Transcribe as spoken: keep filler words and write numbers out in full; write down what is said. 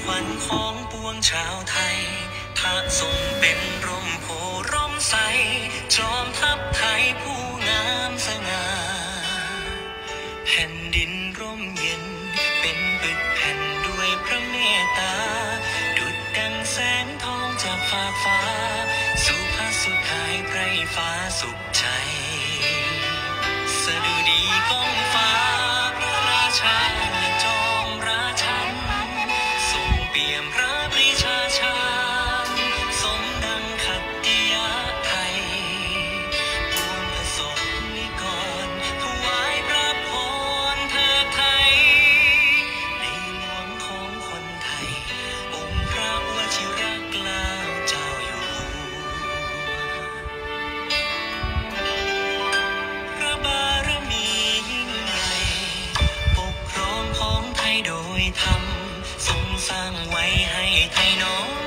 ขวัญของปวงชาวไทยถ้าทรงเป็นร่มโพร่มใสจอมทัพไทยผู้งามสง่าแผ่นดินร่มเย็นเป็นปึกแผ่นด้วยพระเมตตาดุจดังแสงทองจากฟากฟ้าสุภาสุดท้ายไพรฟ้าสุขใจสดุดีก้องฟ้าพระราชาและจอมราชันทรงเปี่ยมพระปรีชาชาญสมดังขัตติยะไทยปวงประสบนิกรถวายพระพรเถิดไทยในหลวงของคนไทยองค์พระวชิรเกล้าเจ้าอยู่หัวพระบารมียิ่งใหญ่ปกครองของไทยโดยธรรมทรงสร้างไว้ให้ไทยน้อม